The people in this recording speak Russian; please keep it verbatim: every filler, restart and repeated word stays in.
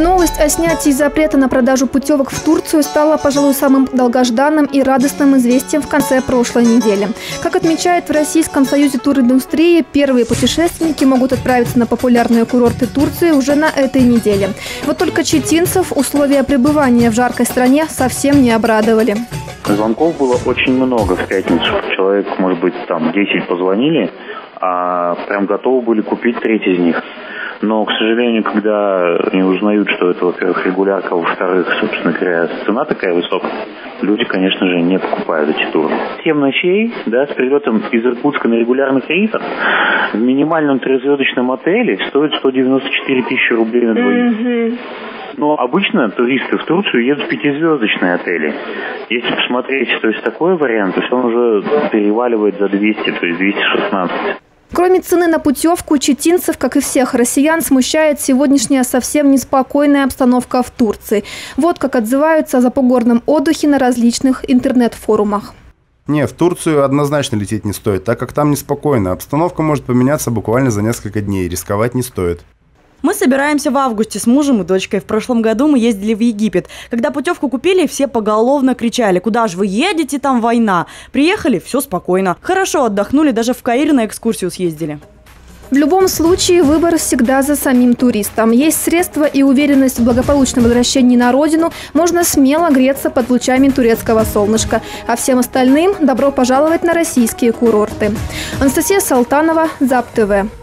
Новость о снятии запрета на продажу путевок в Турцию стала, пожалуй, самым долгожданным и радостным известием в конце прошлой недели. Как отмечают в Российском союзе туриндустрии, первые путешественники могут отправиться на популярные курорты Турции уже на этой неделе. Вот только читинцев условия пребывания в жаркой стране совсем не обрадовали. Звонков было очень много в пятницу. Человек, может быть, там десять позвонили, а прям готовы были купить треть из них. Но, к сожалению, когда они узнают, что это, во-первых, регулярка, во-вторых, собственно говоря, цена такая высокая, люди, конечно же, не покупают эти туры. Семь ночей, да, с прилетом из Иркутска на регулярных рейсах в минимальном трехзвездочном отеле стоит сто девяносто четыре тысячи рублей на двоих. Mm-hmm. Но обычно туристы в Турцию едут в пятизвездочные отели. Если посмотреть, то есть такой вариант, то есть он уже переваливает за двести, то есть двести шестнадцать. Кроме цены на путевку, читинцев, как и всех россиян, смущает сегодняшняя совсем неспокойная обстановка в Турции. Вот как отзываются о запогорном отдыхе на различных интернет-форумах. Не, в Турцию однозначно лететь не стоит, так как там неспокойно. Обстановка может поменяться буквально за несколько дней, рисковать не стоит. Мы собираемся в августе с мужем и дочкой. В прошлом году мы ездили в Египет. Когда путевку купили, все поголовно кричали: «Куда же вы едете, там война!» Приехали, все спокойно. Хорошо отдохнули, даже в Каир на экскурсию съездили. В любом случае, выбор всегда за самим туристом. Есть средства и уверенность в благополучном возвращении на родину, можно смело греться под лучами турецкого солнышка. А всем остальным добро пожаловать на российские курорты. Анастасия Салтанова, ЗАП ТВ.